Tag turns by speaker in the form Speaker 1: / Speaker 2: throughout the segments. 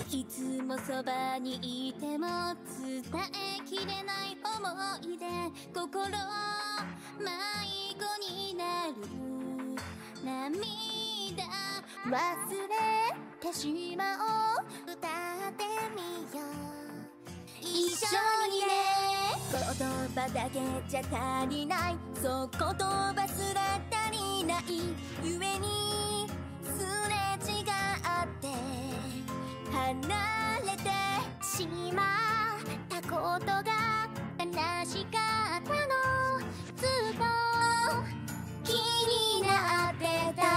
Speaker 1: いつもそばにいても伝えきれない思いで心迷子になる涙忘れてしまおう歌ってみよう一緒にね言葉だけじゃ足りないそう言葉すら足りないゆえにすれ違って離れてしまったことが悲しかったのずっと気になってた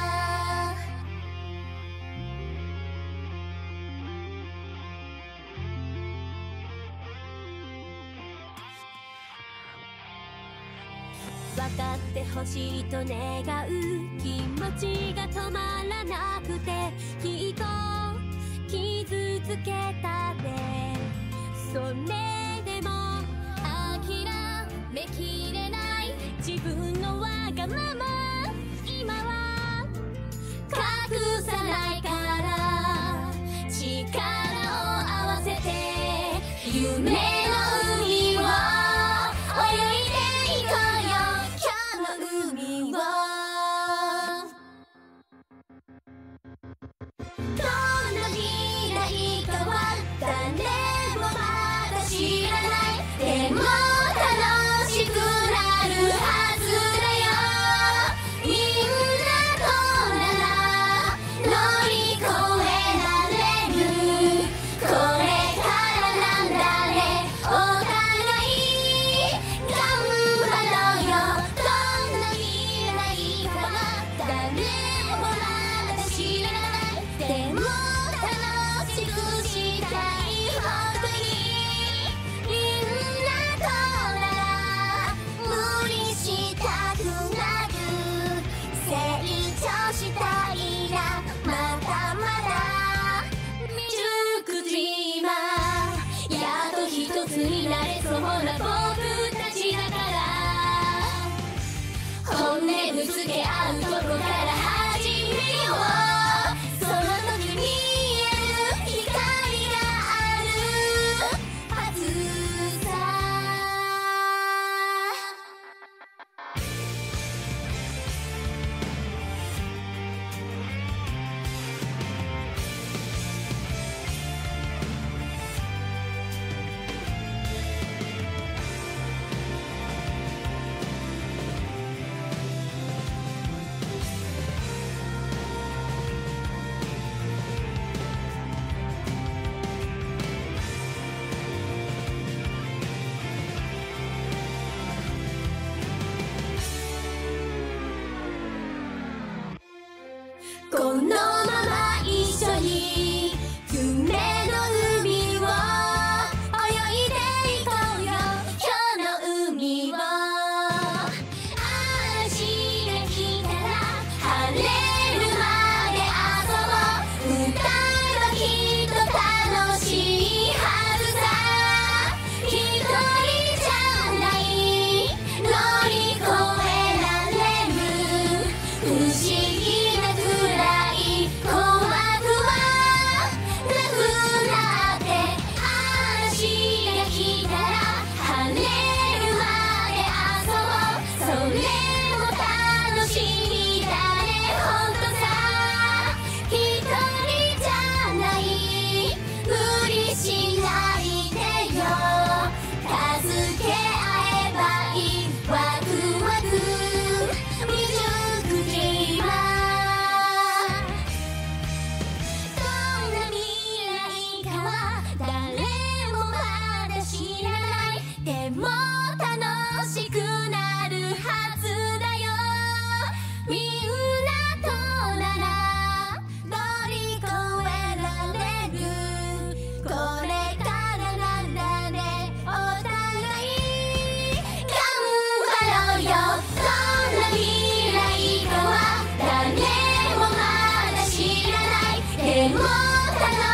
Speaker 1: 分かってほしいと願う気持ちが止まらなくてきっと傷つけたねそれでも諦めきれない自分のわがまま今は隠さないから力を合わせて夢の海を泳いでいこうよ今日の海をどんな未来かは誰もまだ知らないでも楽しくなるはずだよみんなとなら乗り越えられるこれからなんだねお互い頑張ろうよどんな未来かは誰もまだ知らないでも楽しくしたい本当にみんなとなら無理したくなる成長したいなまだまだ未熟ドリーマーやっと一つになれそうな僕たちだから本音ぶつけ合うとこから始めようその時見える光があるはずさこのまま一緒に夢の海を泳いでいこうよ今日の海を嵐が来たら晴れるまで遊ぼう歌えばきっと楽しいはずさ一人じゃない乗り越えられる不思議なくらい怖くはなくなって嵐が来たら晴れるまで遊ぼうそれも楽しみだねほんとさ一人じゃない無理しないでよ助け合えばいいワクワク未熟ドリーマーどんな未来かは誰もまだ知らないでも楽しくなるはずだよみんなとなら乗り越えられるこれからなんだねお互い頑張ろうよどんな未来かは誰もまだ知らないでも楽